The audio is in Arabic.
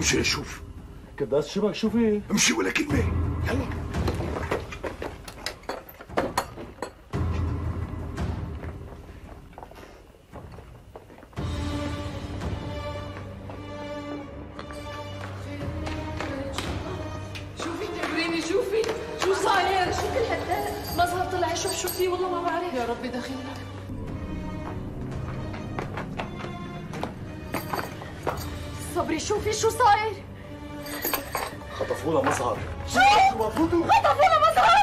امشي شوف. كداس شبك شوفي. امشي ولا كلمة. يلا. شو صاير؟ شو كل هالدق؟ مظهر طلع شوف فيه والله ما بعرف. يا ربي دخيلك. صبري شوفي شو صاير؟ خطفوا لها مظهر. شو؟ خطفوا لها مظهر؟